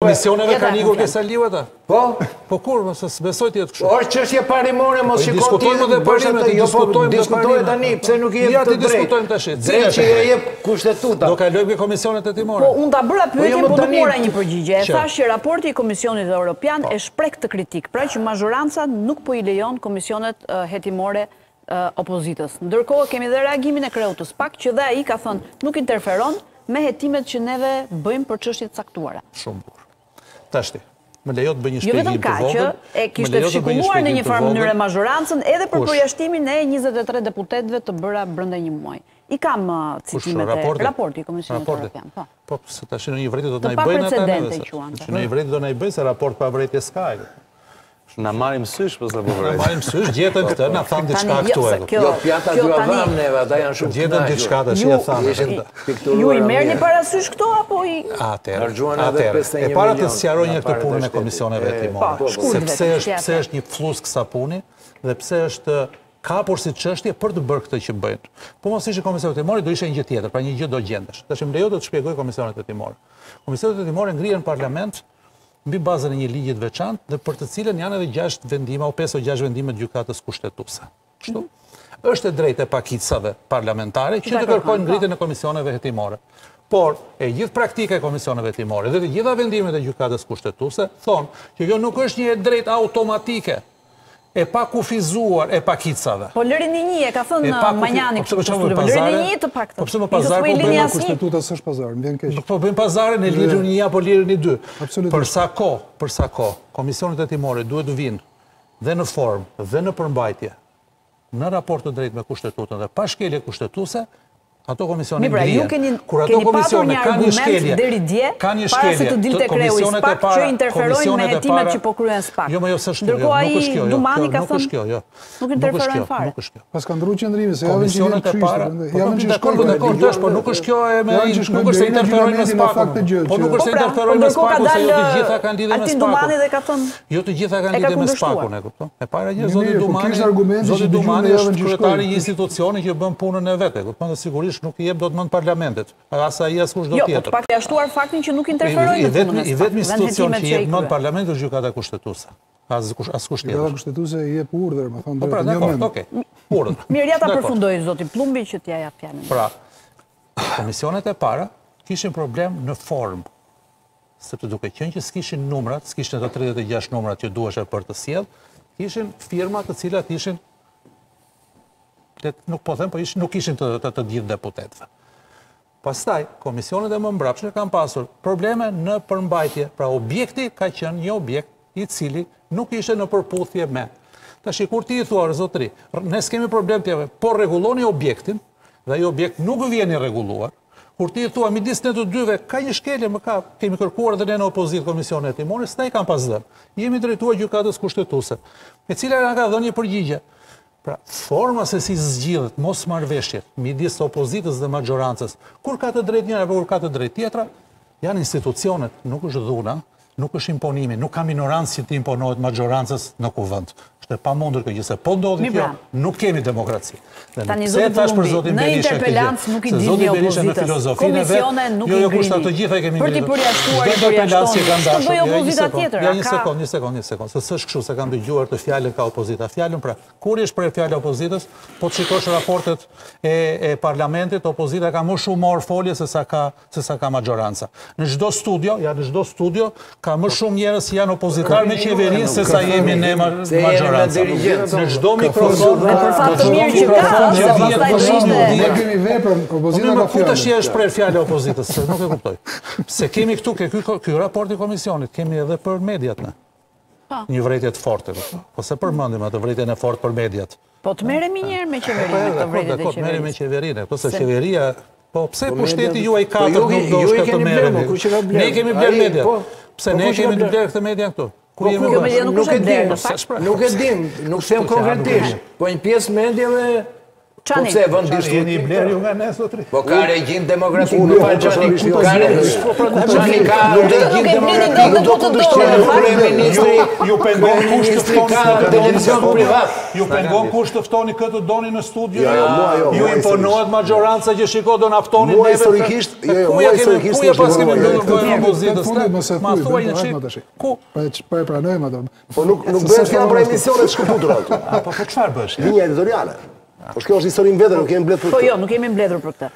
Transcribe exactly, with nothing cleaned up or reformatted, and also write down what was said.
Komisioneve ka ligur kësa liu ata? Po? Po kur, mësë besoj të jetë kështu. Orë çështje parimore, mos shikon ti. Diskutojmë dhe parimet, diskutojmë dhe diskutojmë tani, pse nuk i jep të drejtë. Ja, ti diskutojmë tash. Drejtë që i jep kushtetuta. Do kalojmë ke komisionet e timore. Po, unë ta bëra pyetje, po nuk mora një përgjigje. E thash që raporti i Komisionit Evropian e shpreh të kritik, pra që mazhoranca nuk po i lejon komisionet hetimore opozitës. Ndërkohë kemi dhe reagimin e Kreutës Pak, që dhe ai ka thënë nuk interferon me hetimet që neve bëjmë për çështjet caktuara. Shumë bukur. Tashti, më lejo të bëj një shpjegim të vogël. Jo vetëm kaq, që e kishte shikuar në një farë mënyrë mazhorancën edhe për përjashtimin e njëzet e tre deputetëve të bëra brenda një muaji. I kam citimet e raporti i Komisionit Evropian. Po, se tash në një vërtet do të na i bëjnë ata. Në një vërtet do na i bëjnë se raport pa vërejtje s'ka. Na marrim sysh për sa po vërejtë. Na marrim sysh, gjetën këtë, na thanë diçka këtu. Jo, pjata dy avam neve, ata janë shumë gjetën diçka tash ja thanë. Ju i merrni parasysh këto apo i Atëherë. Atëherë. E para të sqaroj një këtë punën e komisioneve hetimore. Se pse është pse është një flusk sapuni dhe pse është kapur si çështje për të bërë këtë që bëjnë. Po mos ishte komisionet hetimore, do ishte një gjë tjetër, pra një gjë do gjendesh. Tash më lejo të të shpjegoj komisionet hetimore. Komisionet hetimore ngrihen në parlament mbi bazën e një ligji të veçantë dhe për të cilën janë edhe gjashtë vendime o pesë o gjashtë vendime të gjykatës kushtetuese. Kështu? Është e drejtë e pakicave parlamentare që të kërkojnë ngritjen e komisioneve hetimore. Por e gjithë praktika e komisioneve hetimore dhe të gjitha vendimet e gjykatës kushtetuese thonë që kjo nuk është një e drejtë automatike e pa kufizuar e pakicave. Po lërini një, e ka thënë Manjani kështu të studiu, lërini një të paktën. Po pse më pazar, po bëjmë kushtetuta s'është pazar, më vjen keq. Po bëjmë pazarin e lirën një apo lirën një dy. Për sa kohë, për sa kohë, komisionet hetimore duhet të vinë dhe në formë dhe në përmbajtje në raport të drejtë me kushtetutën dhe pa shkelje kushtetuese, ato komisione ngrihen. Kur ato komisione kanë një shkelje, kanë një shkelje, komisionet e para, që interferojnë me hetimet që po kryen SPAK. Jo, më jo s'është kjo, ndërkohë ai Dumani ka thënë, nuk është kjo, jo. Nuk interferojnë fare. Nuk është kjo. Pas ka ndryshuar qendrimi se javën që komisionet e para, javën që dakord, dakord, tash, po nuk është kjo e me nuk është se interferojnë me SPAK. Po nuk është se interferojnë me SPAK, se jo të gjitha kanë lidhje me SPAK. Dumani dhe ka thënë, jo të gjitha kanë lidhje me SPAK-un, e kupton? E para një zoti Dumani, zoti Dumani Dumani është kryetari i një institucioni që bën punën e vet, e kupton? Dhe sigurisht nuk i jep dot mend parlamentit. Asa i askush do tjetër. Jo, po të pak të ashtuar faktin që nuk interferojnë në punën e SPAK. I vetëm institucion që jep mend parlamentit është gjykata kushtetuese. Askush tjetër. Gjykata kushtetuese i jep urdhër, më thonë. Po pra, dakord, okay. Urdhër. Mirë, ja ta përfundoi zoti Plumbi që t'ja jap fjalën. Pra, komisionet e para kishin problem në formë. Sepse duke qenë që s'kishin numrat, s'kishin ato tridhjetë e gjashtë numrat që duheshin për të sjellë, kishin firma të cilat ishin nuk po them, po ishin nuk ishin të të, të gjithë deputetëve. Pastaj, komisionet e më mbrapshme kanë pasur probleme në përmbajtje, pra objekti ka qenë një objekt i cili nuk ishte në përputhje me. Tash kur ti i thua zotëri, ne s'kemi problem tjeve, por rregulloni objektin, dhe ai objekt nuk vjen i rregulluar. Kur ti i thua midis ne të dyve ka një shkelje, më ka kemi kërkuar dhe ne në opozitë komisionet hetimore, s'ta i kanë pas dhënë. Jemi drejtuar gjykatës kushtetuese, me cila na ka dhënë një përgjigje. Pra, forma se si zgjidhet mos marrëveshjet midis opozitës dhe majorancës, kur ka të drejtë njëra apo kur ka të drejtë tjetra, janë institucionet, nuk është dhuna, nuk është imponimi, nuk ka minorancë që të imponohet majorancës në kuvend. Është e pamundur kjo gjë, se po ndodhi kjo, nuk kemi demokraci. Tani zoti Plumbi, në interpelancë nuk i dilni opozitës, komisione nuk i ngrini. Për t'i përjashtuar i përjashton, të bëj opozita tjetër. Ja, një sekond, një sekond, një sekond, se s'është kështu se kam dëgjuar të fjalën ka opozita. Fjalën pra, kur është për fjalë opozitës, po të shikosh raportet e parlamentit, opozita ka më shumë marrë folje se sa ka se sa ka majoranca. Në çdo studio, ja në çdo studio ka më shumë njerëz që janë opozitar me qeverinë se sa jemi ne majoranca. Në çdo mikrofon, për fat të mirë që ka, se pastaj do ishte. Ne kemi veprën, opozita ka fjalë. Ku tash është për fjalë opozitës, nuk e kuptoj. Se kemi këtu ke ky raport i komisionit, kemi edhe për mediat ne. Një vërejtje të fortë, po se përmendim atë vërejtjen e fortë për mediat. Po të merremi një herë me qeverinë, këtë vërejtje të qeverisë. Merremi me qeverinë, po se qeveria, po pse pushteti juaj katër nuk do të të merremi. Ne kemi bler mediat. Pse ne kemi bler këtë media këtu? Ku jemi me nuk e dim, nuk e dim, nuk them konkretisht, po një pjesë mendjeve Po Çani. pse e vën Jeni diskutim? bler ju nga ne, zotri? Po ka regjim demokratik, Unë më jo, falë Gjani, personalisht, ka jo, Gjani ka regjim demokratik, do të do kryeministri, Ju pengon kush të kryeministri ka ftoni televizion privat. Ju pengon kush të ftoni këtë doni në studio. Jo, jo, mua jo, Ju mua imponohet majoranca që shiko do na ftoni Mua neve. historikisht, jo, jo, Ku mua ja kemi- historikisht ku ja është pas kemi imponuar, mbyllur jo, vojën Këtë opozitës. fundit mos e Ma thuj, thuaj bëjmë një të çik. hajmë tash. Ku? Po e ç- po e pranojmë ato. Po nuk nuk bëhet fjalë për emisionet shkëputura aty. Po po çfarë bësh? Linja editoriale. Po kjo është histori në vetë, nuk kemi mbledhur për Po këtë. jo, nuk jemi mbledhur për këtë.